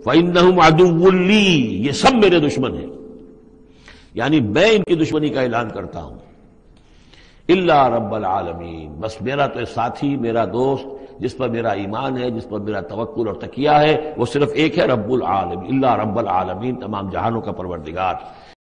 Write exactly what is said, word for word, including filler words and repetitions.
फ़इन्नहुम अदुव्वुन ली, ये सब मेरे दुश्मन हैं, यानी मैं इनकी दुश्मनी का ऐलान करता हूं। इल्ला रब्बल आलमीन, बस मेरा तो साथी, मेरा दोस्त, जिस पर मेरा ईमान है, जिस पर मेरा तवक्कुल और तकिया है, वो सिर्फ एक है, रब्बुल आलमीन, इल्ला रब्बल आलमीन, तमाम जहानों का परवरदिगार।